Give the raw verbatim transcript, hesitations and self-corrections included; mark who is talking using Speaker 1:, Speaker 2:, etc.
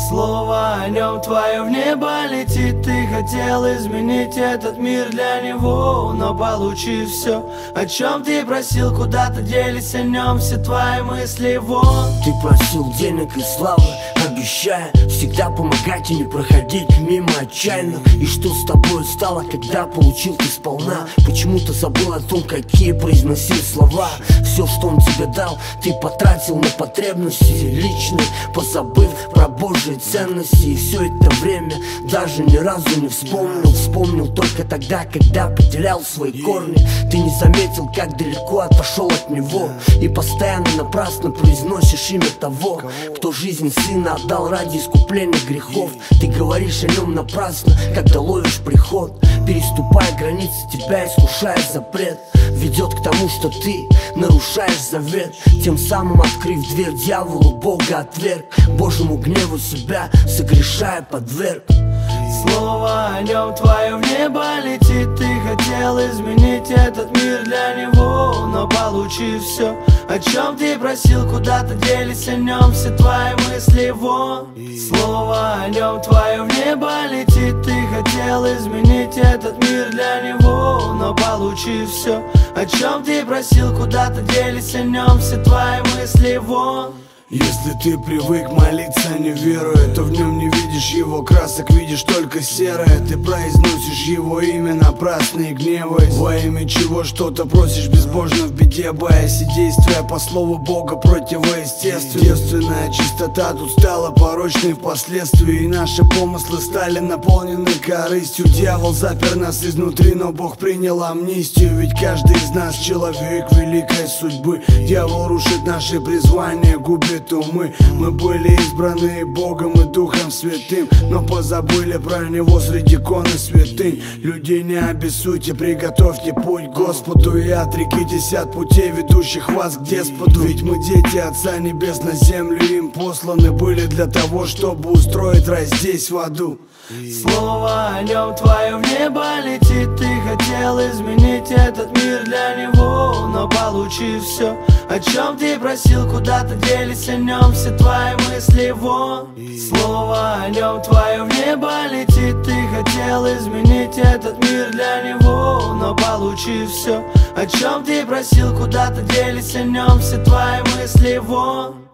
Speaker 1: Слово о нем твое в небо летит. Ты хотел изменить этот мир для него, но получив все, о чем ты просил, куда-то делись о нем все твои мысли. Вон
Speaker 2: ты просил денег и славы, обещая всегда помогать и не проходить мимо отчаянно. И что с тобой стало, когда получил ты сполна? Почему-то забыл о том, какие произносил слова. Все, что он тебе дал, ты потратил на потребности личные, позабыв про Божьи ценности. И все это время даже ни разу не вспомнил. Вспомнил только тогда, когда потерял свои корни. Ты не заметил, как далеко отошел от него, и постоянно напрасно произносишь имя того, кто жизнь сына отдал ради искупления грехов. Ты говоришь о нем напрасно, когда ловишь приход, переступая границы, тебя искушая запрет. Ведет к тому, что ты нарушаешь завет, тем самым открыв дверь дьяволу, Бога отверг, Божьему гневу себя согрешая подверг.
Speaker 1: Слово о нем твое в небо летит. Ты хотел изменить этот мир для него, но получив все, о чем ты просил, куда-то делись о нем все твои мысли. Вон слово о нем твое в небо летит. Ты хотел изменить этот мир для него, но получив все, о чем ты просил, куда-то делись о нем все твои мысли. Вон
Speaker 3: если ты привык молиться, не веруя, то в нем не видишь его красок, видишь только серое. Ты произносишь его имя напрасно и гневаясь, во имя чего что-то просишь безбожно в беде, боясь, и действуя по слову Бога противоестественно. Девственная чистота тут стала порочной впоследствии, и наши помыслы стали наполнены корыстью. Дьявол запер нас изнутри, но Бог принял амнистию, ведь каждый из нас человек великой судьбы. Дьявол рушит наши призвания, губит умы. Мы были избраны Богом и Духом Святым, но позабыли про Него среди кон и святынь. Людей не обессуйте, приготовьте путь к Господу, и отрекитесь от путей, ведущих вас к деспоту. Ведь мы дети Отца Небес, на землю им посланы были для того, чтобы устроить рай здесь в аду.
Speaker 1: Слово о нем твое в небо летит. Ты хотел изменить этот мир для него, но получив все, о чем ты просил, куда-то делись о нем все твои мысли. Вон слово о нем твое в небо летит. Ты хотел изменить этот мир для него, но получив все, о чем ты просил, куда-то делись о нем все твои мысли. Вон